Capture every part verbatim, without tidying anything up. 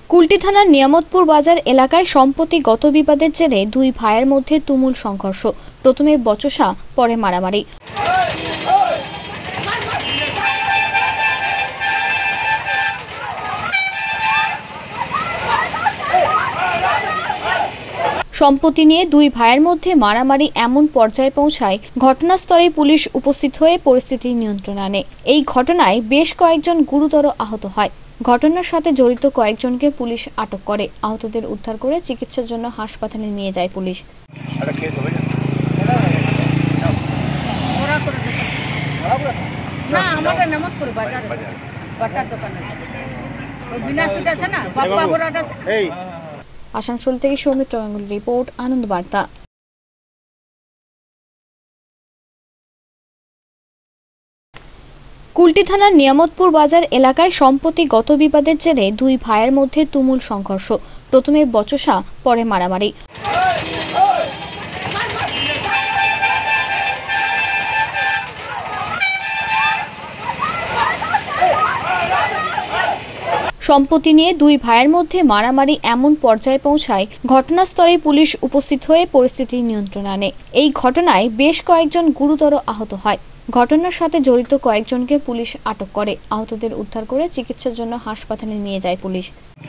কুলটি থানার নিয়ামতপুর বাজার এলাকায় সম্প্রতি গত বিবাদের জেরে দুই ভাইয়ের মধ্যে তুমুল সংঘর্ষ। প্রথমে বচসা, পরে মারামারি। সম্পত্তি নিয়ে দুই ভাইয়ের মধ্যে মারামারি এমন পর্যায়ে পৌঁছায় ঘটনাস্থলে পুলিশ উপস্থিত হয়ে পরিস্থিতি নিয়ন্ত্রণে আনে। এই ঘটনায় বেশ কয়েকজন গুরুতর আহত হয়। ঘটনার সাথে জড়িত কয়েকজনকে পুলিশ আটক করে, আহতদের উদ্ধার করে চিকিৎসার জন্য হাসপাতালে নিয়ে যায় পুলিশ। আসানসোল থেকে সৌমিত্র গাঙ্গুলি রিপোর্ট, আনন্দ বার্তা। কুলটি থানার নিয়ামতপুর বাজার এলাকায় সম্প্রতি গত বিবাদের জেরে দুই ভাইয়ের মধ্যে তুমুল সংঘর্ষ। প্রথমে বচসা, পরে মারামারি। সম্পত্তি নিয়ে দুই ভাইয়ের মধ্যে মারামারি এমন পর্যায়ে পৌঁছায় ঘটনাস্থলে পুলিশ উপস্থিত হয়ে পরিস্থিতি নিয়ন্ত্রণে আনে। এই ঘটনায় বেশ কয়েকজন গুরুতর আহত হয়। ঘটনার সাথে জড়িত কয়েকজনকে পুলিশ আটক করে, আহতদের উদ্ধার করে চিকিৎসার জন্য হাসপাতালে নিয়ে যায় পুলিশ।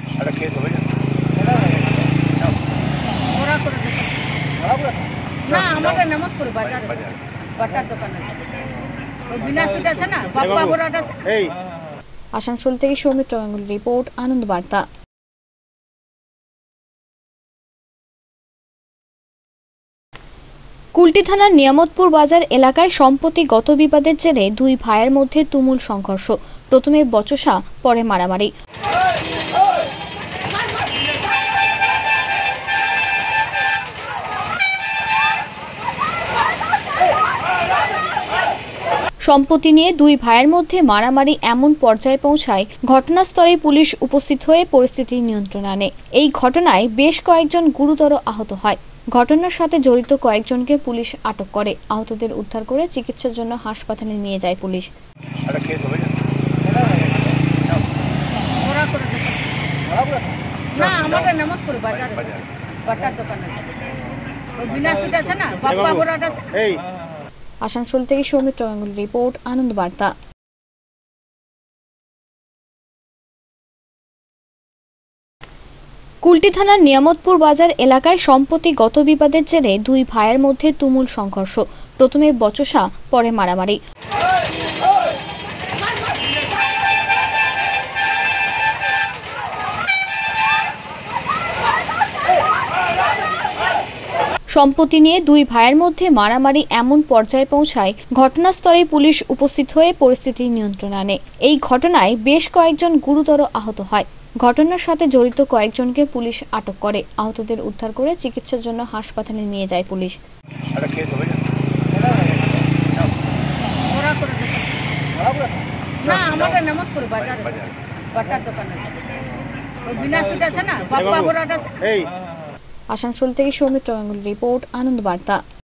আসানসোল থেকে সৌমিত্র গাঙ্গুলি রিপোর্ট, আনন্দ বার্তা। কুলটি থানার নিয়ামতপুর বাজার এলাকায় সম্প্রতি গত বিবাদের জেরে দুই ভাইয়ের মধ্যে তুমুল সংঘর্ষ। প্রথমে বচসা, পরে মারামারি। সম্পত্তি নিয়ে দুই ভাইয়ের মধ্যে মারামারি এমন পর্যায়ে পৌঁছায় ঘটনাস্থলে পুলিশ উপস্থিত হয়ে পরিস্থিতি নিয়ন্ত্রণে আনে। এই ঘটনায় বেশ কয়েকজন গুরুতর আহত হয়। ঘটনার সাথে জড়িত কয়েকজনকে পুলিশ আটক করে, আহতদের উদ্ধার করে চিকিৎসার জন্য হাসপাতালে নিয়ে যায় পুলিশ। আসানসোল থেকে সৌমিত্র গাঙ্গুলি রিপোর্ট, আনন্দ বার্তা। কুলটি থানার নিয়ামতপুর বাজার এলাকায় সম্প্রতি গত বিবাদের জেরে দুই ভাইয়ের মধ্যে তুমুল সংঘর্ষ। প্রথমে বচসা, পরে মারামারি। সম্পত্তি নিয়ে দুই ভাইয়ের মধ্যে মারামারি এমন পর্যায়ে পৌঁছায় ঘটনাস্থলে পুলিশ উপস্থিত হয়ে পরিস্থিতি নিয়ন্ত্রণে আনে। এই ঘটনায় বেশ কয়েকজন গুরুতর আহত হয়। ঘটনার সাথে জড়িত কয়েকজনকে পুলিশ আটক করে, আহতদের উদ্ধার করে চিকিৎসার জন্য হাসপাতালে নিয়ে যায় পুলিশ। আসানসোল থেকে সৌমিত্র গাঙ্গুলি রিপোর্ট, আনন্দ বার্তা।